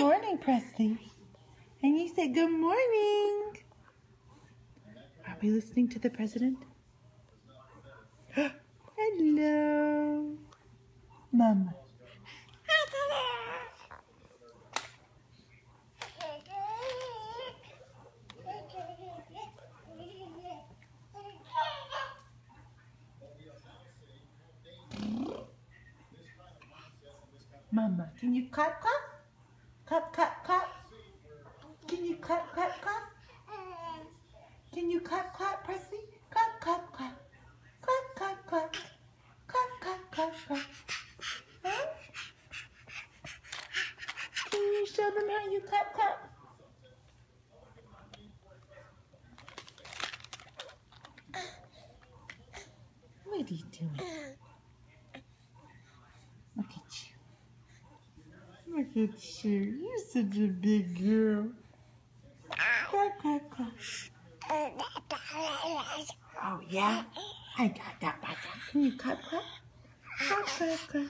morning, Presley. And you said good morning. Are we listening to the president? Hello. Mama. Mama, can you clap, clap? Clap, clap, clap. Can you clap, clap, clap? Can you clap, clap, Presley? Clap, clap, clap. Clap, clap, clap. Clap, clap, clap, clap. Huh? Can you show them how you clap, clap? What are you doing? Look at you. Look at you. You're such a big girl. Clap, clap, clap. Oh, yeah? I got that. Can you clap, clap? Clap, clap, clap.